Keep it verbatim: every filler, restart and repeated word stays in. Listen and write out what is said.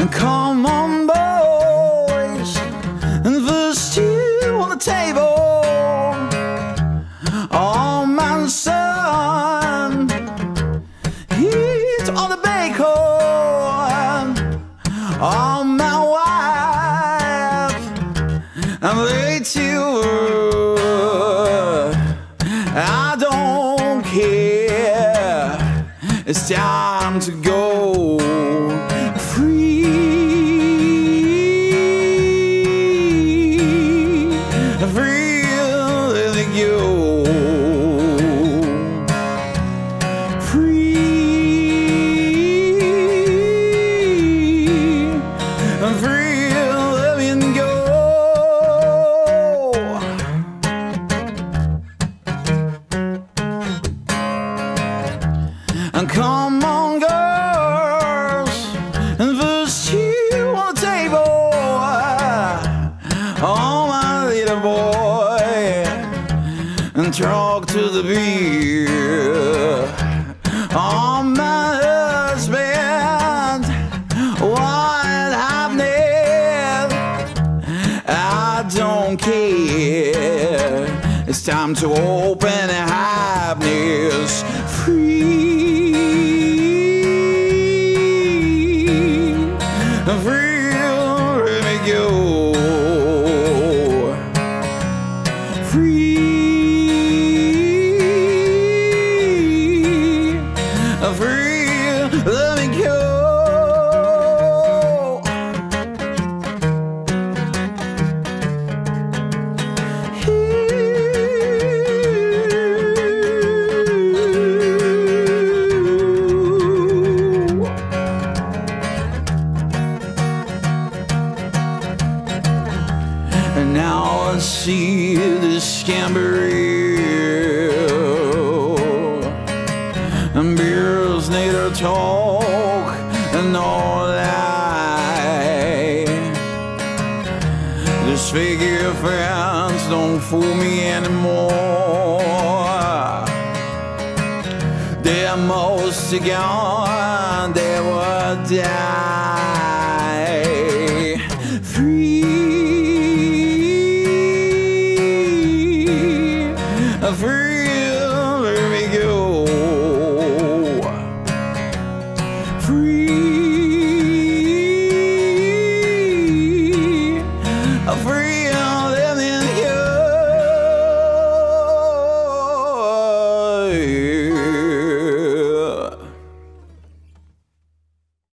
Come on, boys, and the stew on the table. Oh, my son, eat all the bacon. Oh, my wife, I'm way too. I don't care. It's time to go free, free, let it go, free, free, let it go. And come on, girls, and the stew on the table. Oh, my little boy, and talk to the beer. Oh, my husband, what happened? I don't care. It's time to open happiness free. Free, let me go. Free, free, let me go. And now I see this can be real, and beers need to talk and no lie. This figure friends don't fool me anymore. They're most gone, they will die.